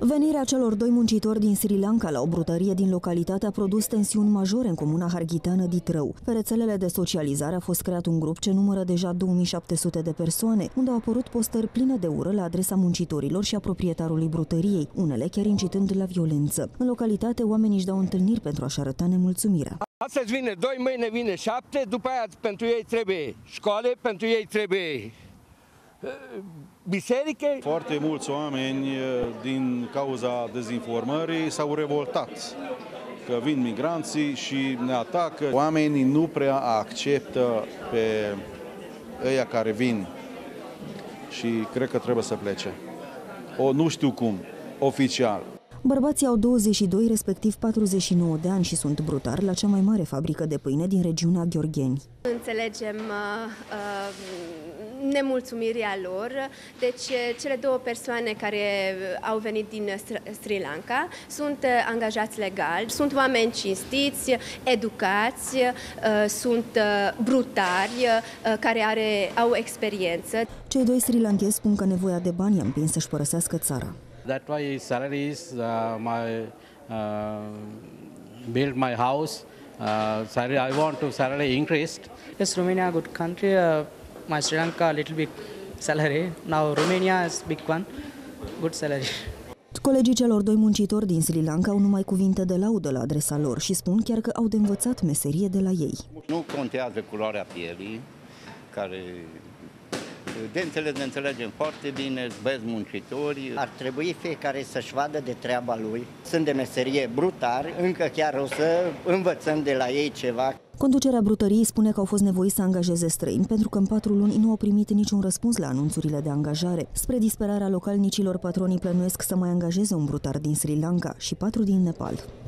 Venirea celor doi muncitori din Sri Lanka la o brutărie din localitate a produs tensiuni majore în comuna harghiteană Ditrău. Pe rețelele de socializare a fost creat un grup ce numără deja 2700 de persoane, unde au apărut postări pline de ură la adresa muncitorilor și a proprietarului brutăriei, unele chiar incitând la violență. În localitate, oamenii își dau întâlniri pentru a-și arăta nemulțumirea. Astăzi vine 2, mâine vine 7, după aia pentru ei trebuie școală, pentru ei trebuie biserică. Foarte mulți oameni, din cauza dezinformării, s-au revoltat că vin migranții și ne atacă. Oamenii nu prea acceptă pe ăia care vin și cred că trebuie să plece. Nu știu cum, oficial. Bărbații au 22, respectiv 49 de ani și sunt brutari la cea mai mare fabrică de pâine din regiunea Gheorgheni. Înțelegem nemulțumirea lor, deci cele două persoane care au venit din Sri Lanka sunt angajați legal, sunt oameni cinstiți, educați, sunt brutari, care au experiență. Cei doi sri lankezi spun că nevoia de bani i-a împins să-și părăsească țara. That's why salaries, build my house. I want to salary increased. Yes, Romania a good country. My Sri Lanka a little bit salary. Now Romania is big one, good salary. Colegii celor doi muncitori din Sri Lanka au numai cuvinte de laudă la adresa lor și spun chiar că au de învățat meserie de la ei. Nu contează culoarea pielii, care de înțelegem foarte bine, băieți muncitori. Ar trebui fiecare să-și vadă de treaba lui. Sunt de meserie brutari, încă chiar o să învățăm de la ei ceva. Conducerea brutăriei spune că au fost nevoiți să angajeze străini pentru că în 4 luni nu au primit niciun răspuns la anunțurile de angajare. Spre disperarea localnicilor, patronii plănuiesc să mai angajeze un brutar din Sri Lanka și 4 din Nepal.